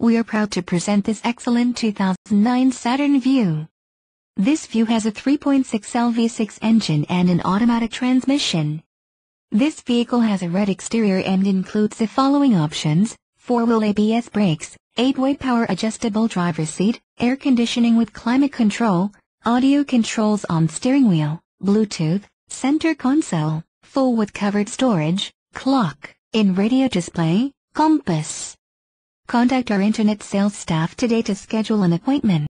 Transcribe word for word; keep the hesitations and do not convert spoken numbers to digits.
We are proud to present this excellent two thousand nine Saturn Vue. This Vue has a three point six L V six engine and an automatic transmission. This vehicle has a red exterior and includes the following options: four-wheel A B S brakes, eight-way power adjustable driver's seat, air conditioning with climate control, audio controls on steering wheel, Bluetooth, center console, full with covered storage, clock, in-radio display, compass. Contact our internet sales staff today to schedule an appointment.